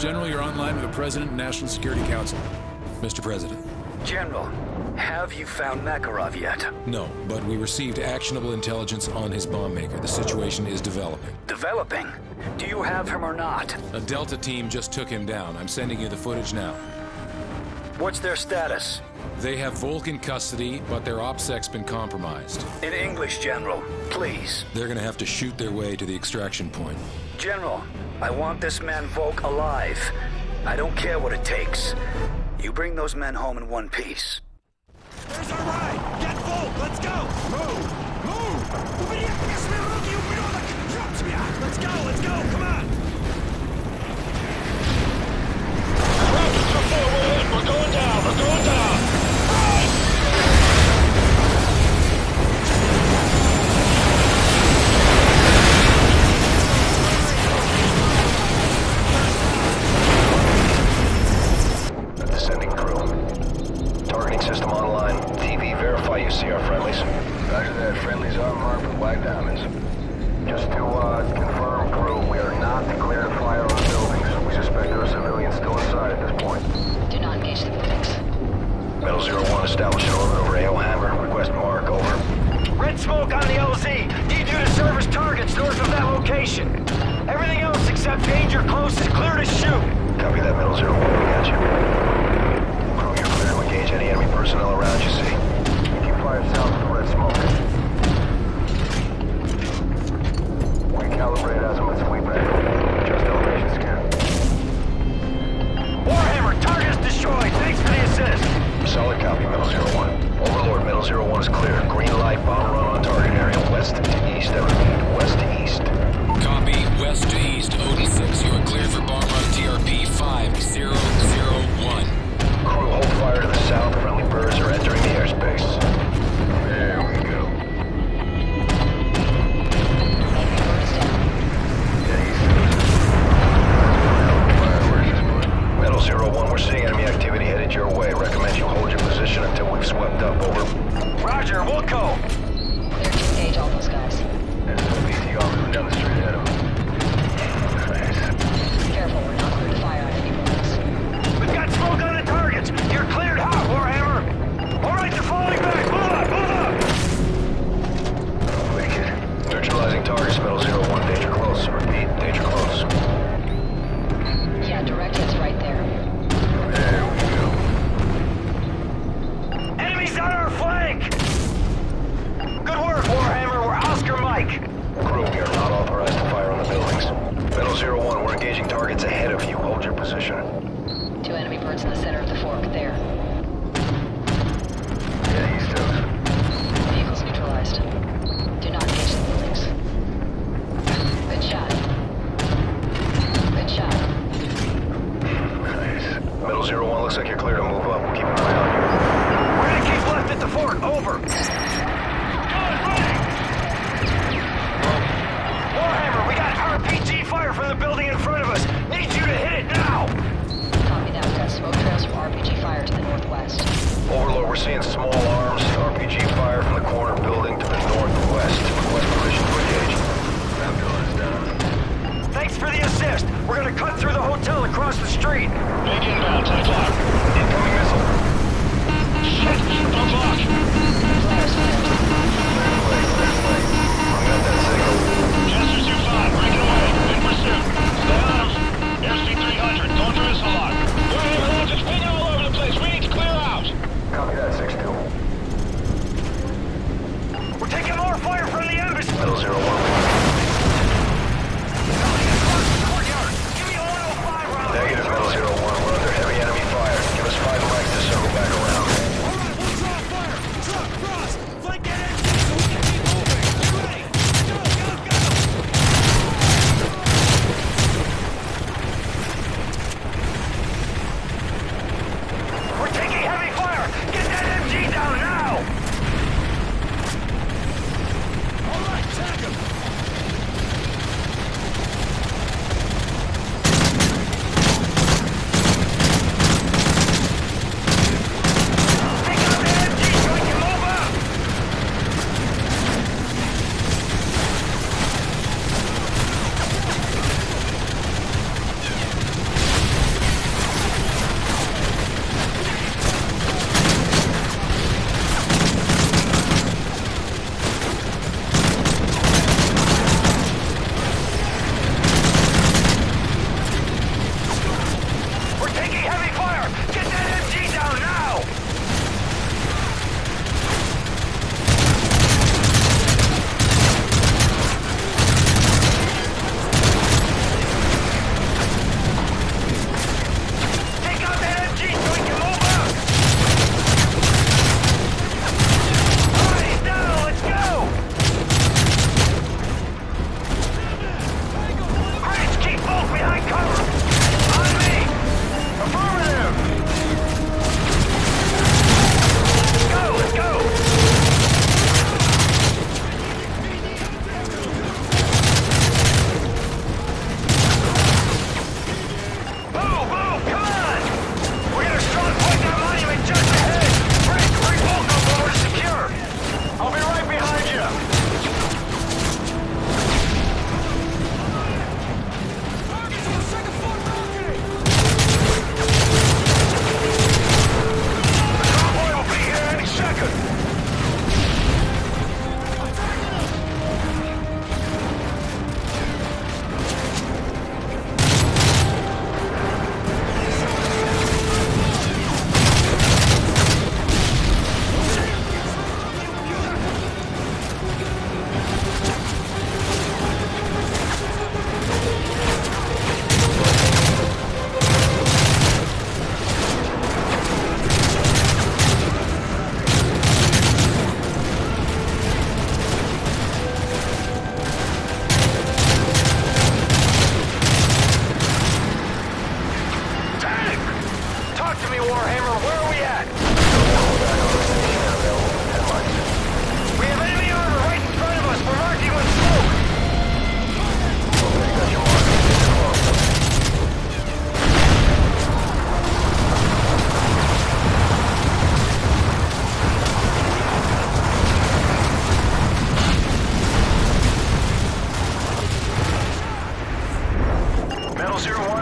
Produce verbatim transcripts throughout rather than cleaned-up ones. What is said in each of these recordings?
General, you're online with the President and National Security Council. Mister President. General, have you found Makarov yet? No, but we received actionable intelligence on his bomb maker. The situation is developing. Developing? Do you have him or not? A Delta team just took him down. I'm sending you the footage now. What's their status? They have Volk in custody, but their OPSEC's been compromised. In English, General, please. They're gonna have to shoot their way to the extraction point. General, I want this man Volk alive. I don't care what it takes. You bring those men home in one piece. There's our ride! Get Volk! Let's go! Move! Move! Let's go! Let's go! Come on! Rockets are forward! We're going down! We're going down! Descending crew. Targeting system online. T V, verify you see our friendlies. Roger that. Friendlies are marked with black diamonds. Just to uh, confirm, crew, we are not clear to fire on buildings. We suspect there are civilians still inside at this point. Do not engage the buildings. Metal Zero One, establish an orbit over A O Hammer. Request mark, over. Red smoke on the L Z. Need you to service targets north of that location. Everything else except danger close is clear to shoot. Copy that, Metal Zero One. We got you. Crew, you're clear to engage any enemy personnel around you see. Keep fire south of the red smoke. Recalibrate azimuth sweep back. Just elevation scan. Warhammer, target is destroyed. Thanks for the assist. Solid copy, Metal Zero One. Overlord, Metal Zero One is clear. Green light, bomb run on target area. West to east, I repeat, west to east. Copy, west to east, Odin six. You are cleared for bomb run T R P five zero zero one. Crew, hold fire to the south. Friendly birds are entering the airspace. There we go. Metal Zero One, we're seeing enemy activity headed your way. Recommend you hold your position until we've swept up. Over. Roger, we'll go. Clear to engage all those guys. There's a P T R moving down the street ahead of them. Careful, we're not clear to fire on any buildings. We've got smoke on the targets. You're cleared hot, Warhammer. All right, they're falling back. Move up, move up. Wicked. Neutralizing targets, Metal Zero One. Danger close. Repeat, danger close. Yeah, direct hit's right there. There we go. Enemies on our flank. Good work, Warhammer. We're Oscar Mike. Crew, we are not authorized to fire on the buildings. Metal Zero One, we're engaging targets ahead of you. Hold your position. Two enemy birds in the center of the fork, there. Yeah, east of. Vehicles neutralized. Do not engage the buildings. Good shot. Good shot. Nice. Metal Zero One, looks like you're clear to move up. We'll keep an eye on you. We're gonna keep left at the fork. Over. Warhammer, we got R P G fire from the building in front of us. Need you to hit it now. Copy that. We've got smoke trails from R P G fire to the northwest. Overlord, we're seeing small arms. R P G fire from the corner building to the northwest. Request permission to engage. Ambulance down. Thanks for the assist. We're gonna cut through the hotel across the street. Big inbound, ten o'clock. Incoming missile. Shit! Don't block! Flares fired. Bring up that signal. Chester two five, breaking away. In pursuit. Stay on them. Airspeed three hundred, going to missile lock. Warhammer launches ping all over the place. We need to clear out. Copy that, six two. We're taking more fire from the embassy. Metal Zero One. Courtyard. Give me a one oh five round. Negative, Metal Zero One. We're under heavy enemy fire. Give us five mics to circle back around. All right, we'll drop fire! Truck, cross! Flank that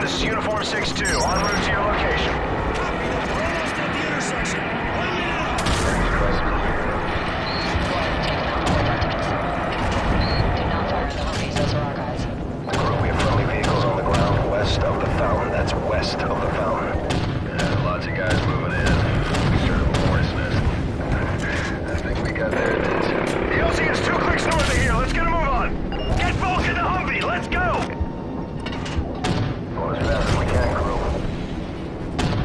this is Uniform six two. En route to your location. Copy that. We're almost at the intersection. Let me know. Do not fire the Humvees, those are our guys. Crew, we have friendly vehicles on the ground west of the fountain. That's west of the fountain. Yeah, lots of guys moving in. Sort of a horse nest. I think we got their attention. The L Z is two clicks north of here. Let's get a move on. Get Volk in the Humvee. Let's go. Going as fast as we can, crew.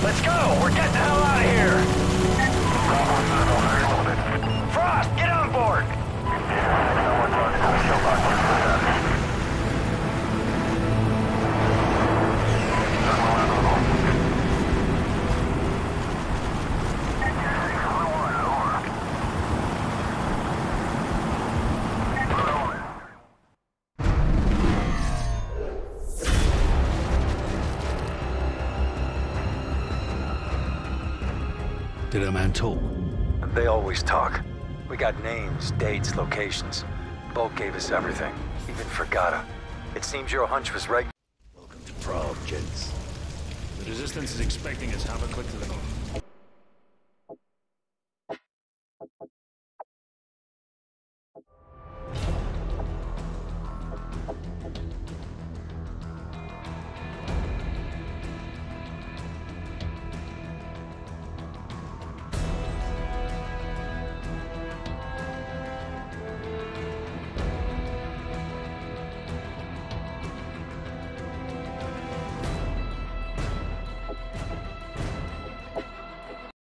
Let's go! We're getting the hell out of here! Frost, get on board! Did our man talk? They always talk. We got names, dates, locations. Bulk gave us everything, even Fragata. It seems your hunch was right. Welcome to Prague, gents. The Resistance is expecting us half a click to the north.